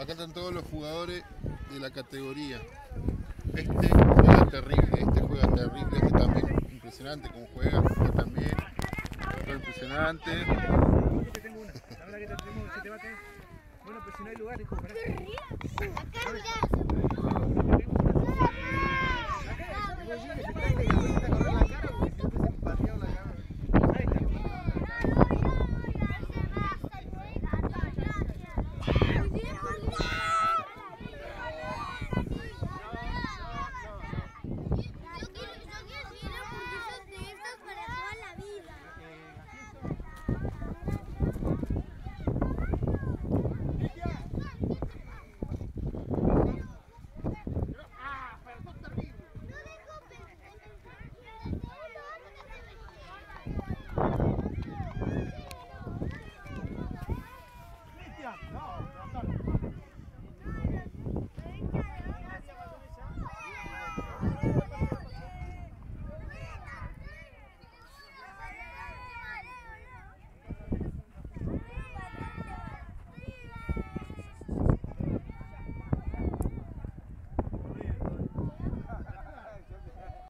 Acá están todos los jugadores de la categoría. Este juega terrible, este también impresionante como juega, este también, otro impresionante. Te tengo una, ahora que te tenemos, se te bate. Bueno, pues si no hay lugar, hijo, pará. Acá, mirá.